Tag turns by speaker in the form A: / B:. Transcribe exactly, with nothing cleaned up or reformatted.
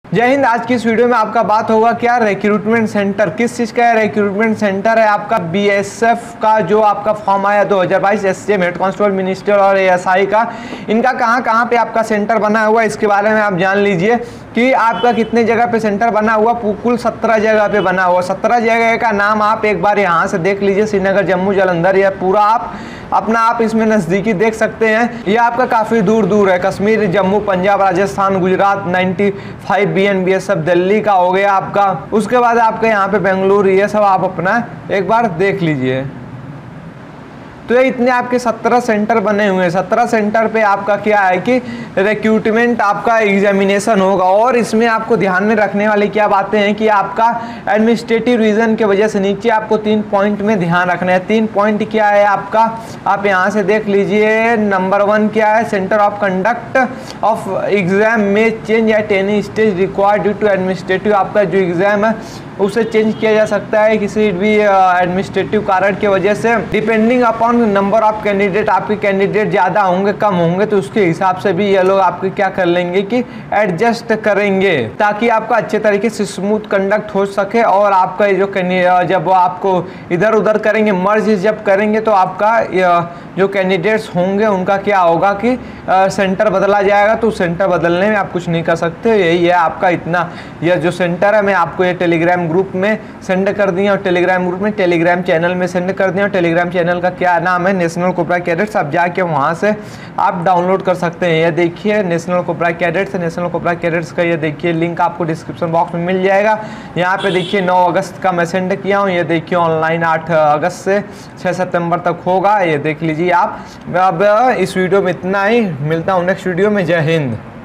A: जय हिंद। आज की इस वीडियो में आपका बात होगा क्या रिक्रूटमेंट सेंटर किस चीज़ का है। रिक्रूटमेंट सेंटर है आपका बीएसएफ का, जो आपका फॉर्म आया दो हज़ार बाईस एसडीएम हेड कांस्टेबल मिनिस्टर और एएसआई का। इनका कहां कहां पे आपका सेंटर बना हुआ है इसके बारे में आप जान लीजिए कि आपका कितने जगह पे सेंटर बना हुआ। कुल सत्रह जगह पे बना हुआ। सत्रह जगह का नाम आप एक बार यहां से देख लीजिए। श्रीनगर, जम्मू, जालंधर, या पूरा आप अपना आप इसमें नज़दीकी देख सकते हैं। ये आपका काफ़ी दूर दूर है। कश्मीर, जम्मू, पंजाब, राजस्थान, गुजरात, पचानवे बीएनबीएसएफ दिल्ली का हो गया आपका। उसके बाद आपके यहाँ पे बेंगलुरु, ये सब आप अपना एक बार देख लीजिए। तो ये इतने आपके सत्रह सेंटर बने हुए हैं। सत्रह सेंटर पे आपका क्या है कि रिक्रूटमेंट आपका एग्जामिनेशन होगा। और इसमें आपको ध्यान में रखने वाली क्या बातें हैं कि आपका एडमिनिस्ट्रेटिव रीजन की वजह से नीचे आपको तीन पॉइंट में ध्यान रखना है। तीन पॉइंट क्या है आपका, आप यहाँ से देख लीजिए। नंबर वन क्या है, centre of conduct of exam में change at any stage required due to administrative. आपका जो एग्जाम है उसे चेंज किया जा सकता है किसी भी एडमिनिस्ट्रेटिव कारण की वजह से। Depending upon number of candidate, आपके कैंडिडेट ज़्यादा होंगे कम होंगे तो उसके हिसाब से भी ये लोग आपके क्या कर लेंगे कि एडजस्ट करेंगे, ताकि आपका अच्छे तरीके से स्मूथ कंडक्ट हो सके। और आपका जो जब वो आपको इधर उधर करेंगे, मर्ज जब करेंगे, तो आपका जो कैंडिडेट्स होंगे उनका क्या होगा कि सेंटर बदला जाएगा। तो सेंटर बदलने में आप कुछ नहीं कर सकते। यही है आपका इतना। यह जो सेंटर है मैं आपको ये टेलीग्राम ग्रुप में सेंड कर दिया, और टेलीग्राम ग्रुप में टेलीग्राम चैनल में सेंड कर दिया। और टेलीग्राम चैनल का क्या नाम है, नेशनल कोबरा कैडेट्स। आप जाके वहाँ से आप डाउनलोड कर सकते हैं। ये देखिए national cobra cadets, national cobra cadets का ये देखिए लिंक आपको डिस्क्रिप्शन बॉक्स में मिल जाएगा। यहाँ पे देखिए नौ अगस्त का मैं सेंड किया हूँ। ये देखिए ऑनलाइन आठ अगस्त से छः सितंबर तक होगा। ये देख लीजिए आप। अब इस वीडियो में इतना ही, मिलता हूँ नेक्स्ट वीडियो में। जय हिंद।